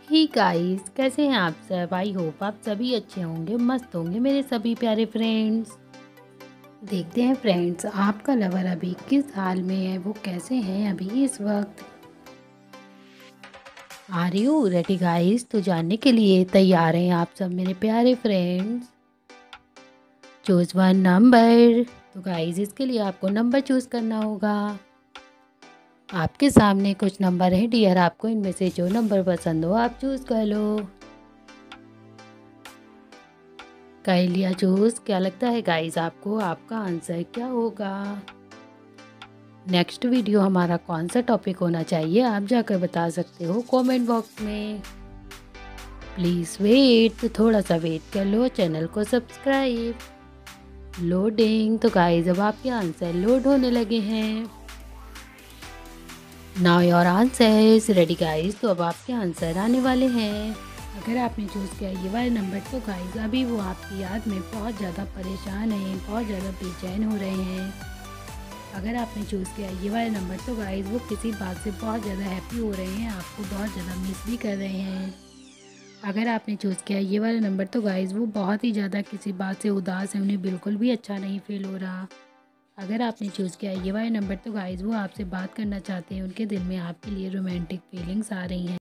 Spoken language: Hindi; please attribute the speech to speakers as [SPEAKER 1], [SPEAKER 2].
[SPEAKER 1] हे गाइस, कैसे हैं आप सब। आई होप आप सभी अच्छे होंगे, मस्त होंगे मेरे सभी प्यारे फ्रेंड्स। देखते हैं फ्रेंड्स, आपका लवर अभी किस हाल में है, वो कैसे हैं अभी इस वक्त। Are you ready guys? तो जानने के लिए तैयार हैं आप सब मेरे प्यारे फ्रेंड्स। Choose one number. तो गाइस, इसके लिए आपको नंबर चूज करना होगा। आपके सामने कुछ नंबर है डियर, आपको इनमें से जो नंबर पसंद हो आप चूज कर लो। कर लिया चूज? क्या लगता है गाइस आपको, आपका आंसर क्या होगा? नेक्स्ट वीडियो हमारा कौन सा टॉपिक होना चाहिए आप जाकर बता सकते हो कमेंट बॉक्स में। प्लीज़ वेट, तो थोड़ा सा वेट कर लो, चैनल को सब्सक्राइब। लोडिंग। तो गाइस अब आपके आंसर लोड होने लगे हैं। Now your answer is ready guys. तो अब आपके आंसर आने वाले हैं। अगर आपने चूज़ किया ये वाला नंबर, तो गाइस अभी वो आपकी याद में बहुत ज़्यादा परेशान हैं, बहुत ज़्यादा बेचैन हो रहे हैं। अगर आपने चूज़ किया ये वाला नंबर, तो गाइस वो किसी बात से बहुत ज़्यादा हैप्पी हो रहे हैं, आपको बहुत ज़्यादा मिस भी कर रहे हैं। अगर आपने चूज़ किया ये वाला नंबर, तो गाइस वो बहुत ही ज़्यादा किसी बात से उदास है, उन्हें बिल्कुल भी अच्छा नहीं फील हो रहा। अगर आपने चूज़ किया ये वाला नंबर, तो गाइस वो आपसे बात करना चाहते हैं, उनके दिल में आपके लिए रोमांटिक फीलिंग्स आ रही हैं।